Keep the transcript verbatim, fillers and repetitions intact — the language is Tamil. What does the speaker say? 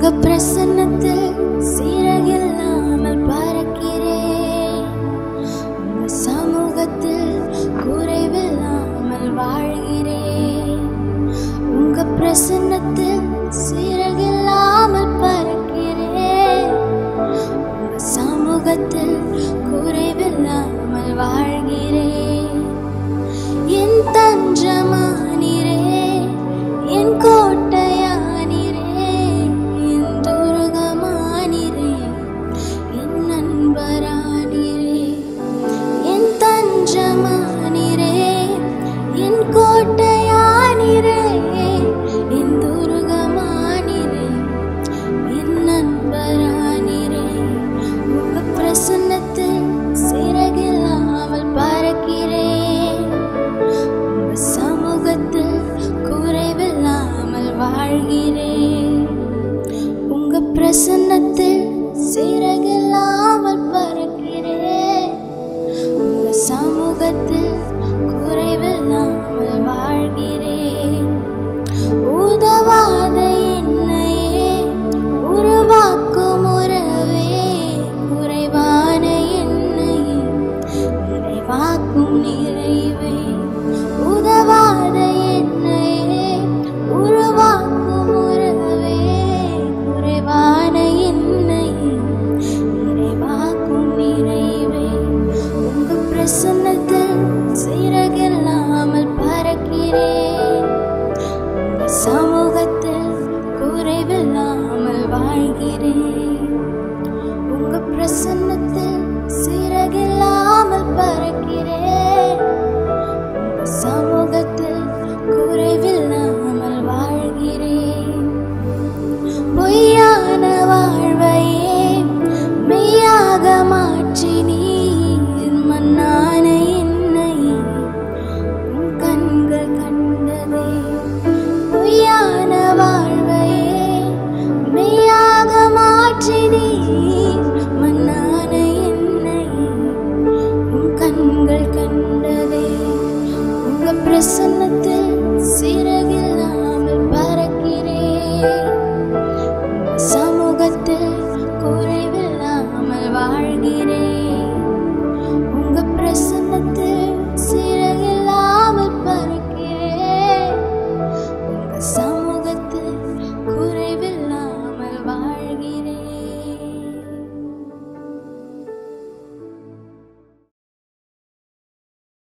உங்க பிரசன்னத்தில் சீரகில்லாமல் பறக்கிறேன். உங்க சமூகத்தில் குறைவில்லாமல் வாழ்கிறேன். உங்க பிரசன்னத்தில் சீரகில்லாமல் பறக்கிறேன். உங்க சமூகத்தில் குறைவில்லாமல் வாழ்கிறேன். என் தஞ்சமானீரே, என் கோட்டையானீரே, என் துருகமானீரே, என் நண்பரானீரே. என் தஞ்சமானீரே, என் கோட்டையானீரே, என் துருகமானீரே, என் நண்பரானீரே. உங்க பிரசன்னத்தில் சிறகில்லாமல் பறக்கிறேன். உங்க சமூகத்தில் குறைவில்லாமல் வாழ்கிறேன். உங்க பிரசன்னத்தில் சிறகில்லாமல் பறக்கிறேன். உங்க சமூகத்தில் குறைவில்லாமல் வாழ்கிறேன். உதவாத என்னையே உருவாக்கும் உறவே, குறைவான என்னையே நிறைவாக்கும் நிறைவே. உதவாத என்னையே உருவாக்கும் உறவே, குறைவான என்னையே நிறைவாக்கும் நிறைவே. உங்க பிரசன்னத்தில் சிறகில்லாமல் பறக்கிறேன். உங்க சமூகத்தில் குறைவில்லாமல் வாழ்கிறேன். உங்க பிரசன்னத்தில் சிறகில்லாமல் பறக்கிறேன். உங்க சமூகத்தில் குறைவில்லாமல் வாழ்கிறேன். பொய்யான வாழ்வையே மெய்யாக மாற்றி நீர் மண்ணான என்னை உன் கண்கள் கண்டதே. பொய்யான வாழ்வையே மெய்யாக மாற்றி நீர் மண்ணான என்னை உன் கண்கள் கண்டதே. உங்க பிரசன்னத்தில் சிற